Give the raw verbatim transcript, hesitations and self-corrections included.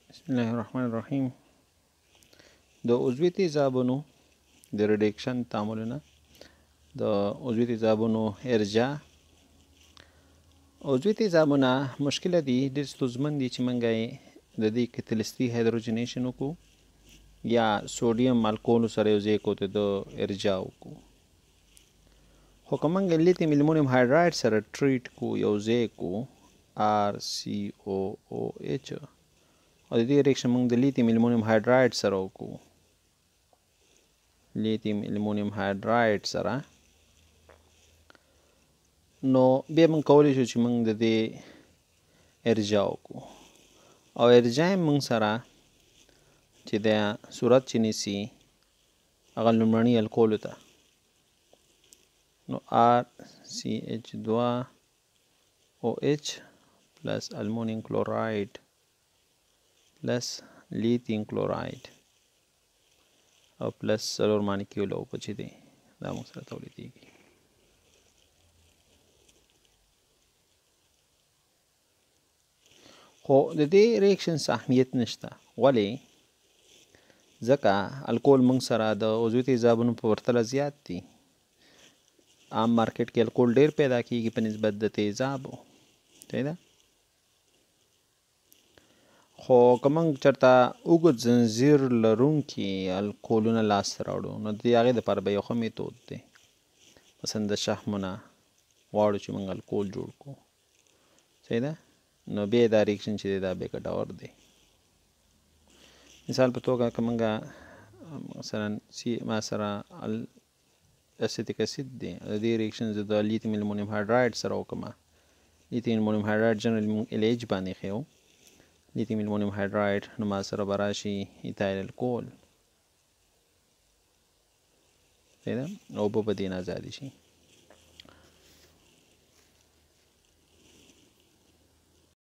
بسم الله الرحمن الرحیم. د عضوي تیزابونو د ريدکشن تعاملونه د عضوي تیزابونو ارجاع. عضوي تیزابونه مشکله دي، ډېر ستونزمن دي چې موږ یې د دې کتلستي هایدروجنیشن وکړو یا سوډیم الکول سره یو ځای کړو ته د ارجاع وکړو. خو که موږ لیتیم المونیم هایدراید سره ټریټ کړو، یو ځای کړو آر سی او او ایچ، او د دې ریاکشن موږ د لیتیم المونیم هایدراید سره وکړو، لیتیم المونیم هایدراید سره، نو بیا موږ کولی شو چې موږ د دې ارجاع وکړو، او ارجاع موږ سره چې د صورت چې نیسي هغه لومړني الکولو ته، نو آر سی ایچ دوه او ایچ پلس المونیم کلوراید پلس لیتیم کلوراید او پلس څلور مانیکیول او چې دی دا موږ سره تولیدېږي. خو د دې ریاکشن اهمیت نشته. ولې؟ ځکه الکول موږ سره د عضوي تیزابونو په پرتله زیات دي. عام مارکیټ کې الکول ډېر پیدا کېږي په نسبت د تیزابو، صحیح ده؟ خو که موږ چېرته اوږد زنځیر لرونکي الکولونه لاسته راوړو، نو د هغې دپاره به یو ښه میتود دی. مثلا د شحمو نه غواړو چې موږ الکول جوړ کړو، صحیح ده؟ نو بیا دا ریاکشن چې دی دا بیا ګټور دی. مثال په توګه که موږ مثلا سی ما سره اسیتیک اسید دی، د دې ریاکشن زه د لیتیم المونیم هایدراید سره وکړم. لیتیم المونیم هایدراید جنرالي موږ ال ایچ باندې ښیو، لیتیم المونیم هایدراید نو ما سره به راشي ایتایل الکول، صحیح ده؟ اوبه به دې نه ازادې شي.